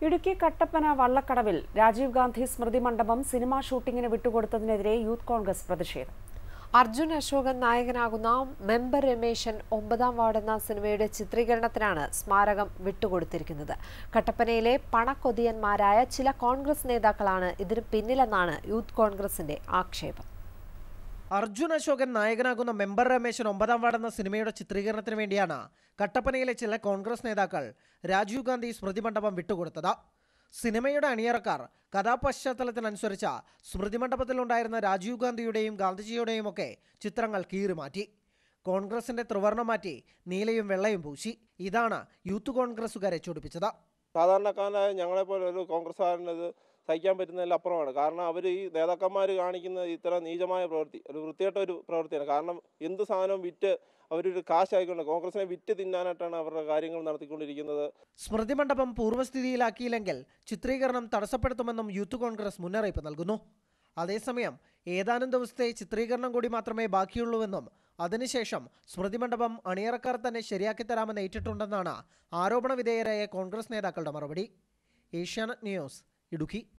Idukki Kattappana വള്ളക്കടവിൽ Rajeev Gandhi Smriti Mandapam cinema ഷൂട്ടിംഗിന് വിട്ടുകൊടുത്തതിനെതിരെ youth congress പ്രതിഷേധം. അർജുൻ അശോകൻ നായകനാകുന്ന മെമ്പർ രമേശൻ 9ാം വാർഡ് എന്ന സിനിമയുടെ ചിത്രീകരണത്തിനാണ് സ്മാരകം വിട്ടുകൊടുത്തിരിക്കുന്നത്. കട്ടപ്പനയിലെ പണക്കൊതിയന്മാരായ ചില കോൺഗ്രസ് നേതാക്കളാണ് ഇതിന് പിന്നിലെന്നാണ് യൂത്ത് കോൺഗ്രസിന്റെ ആക്ഷേപം. അർജുൻ അശോകൻ നായകനാകുന്ന മെമ്പർ രമേശൻ 9ാം വാർഡ് എന്ന സിനിമയുടെ ചിത്രീകരണത്തിന് വേണ്ടിയാണ് കട്ടപ്പനയിലെ ചില കോൺഗ്രസ് നേതാക്കൾ രാജീവ് ഗാന്ധി സ്മൃതി മണ്ഡപം വിട്ടുകൊടുത്തത്. സിനിമയുടെ അണിയറക്കാർ കഥാപശ്ചാത്തലത്തിനനുസരിച്ച് സ്മൃതി മണ്ഡപത്തിലുണ്ടായിരുന്ന രാജീവ് ഗാന്ധിയുടെയും ഗാന്ധിജിയുടെയും ഒക്കെ ചിത്രങ്ങൾ കീറിമാറ്റി. കോൺഗ്രസിന്റെ ത്രിവർണം മാറ്റി നീലയും വെള്ളയും പൂശി. ഇതാണ് യൂത്ത് കോൺഗ്രസുകാരെ ചൊടിപ്പിച്ചത്. സാധാരണക്കാരനായ ഞങ്ങളെപ്പോലെ ഒരു കോൺഗ്രസ്സുകാരനത് സഹിക്കാൻ പറ്റുന്നതിൽ അപ്പുറമാണ്. കാരണം അവർ ഈ നേതാക്കന്മാർ കാണിക്കുന്ന ഇത്തരം നീചമായ പ്രവൃത്തി ഒരു വൃത്തികെട്ട ഒരു പ്രവൃത്തിയാണ്. കാരണം എന്ത് സാധനവും വിറ്റ് അവരൊരു കാശായിക്കൊണ്ട് കോൺഗ്രസിനെ വിറ്റ് തിന്നാനായിട്ടാണ് അവരുടെ കാര്യങ്ങൾ നടത്തിക്കൊണ്ടിരിക്കുന്നത്. സ്മൃതി മണ്ഡപം പൂർവ്വസ്ഥിതിയിലാക്കിയില്ലെങ്കിൽ ചിത്രീകരണം തടസ്സപ്പെടുത്തുമെന്നും യൂത്ത് കോൺഗ്രസ് മുന്നറിയിപ്പ് നൽകുന്നു. അതേസമയം ഏതാനും ദിവസത്തെ ചിത്രീകരണം കൂടി മാത്രമേ ബാക്കിയുള്ളൂവെന്നും അതിനുശേഷം സ്മൃതി മണ്ഡപം അണിയറക്കാർ തന്നെ ശരിയാക്കി തരാമെന്ന് ഏറ്റിട്ടുണ്ടെന്നാണ് ആരോപണ വിധേയരായ കോൺഗ്രസ് നേതാക്കളുടെ മറുപടി. ഏഷ്യാനെറ്റ് ന്യൂസ്, ഇടുക്കി.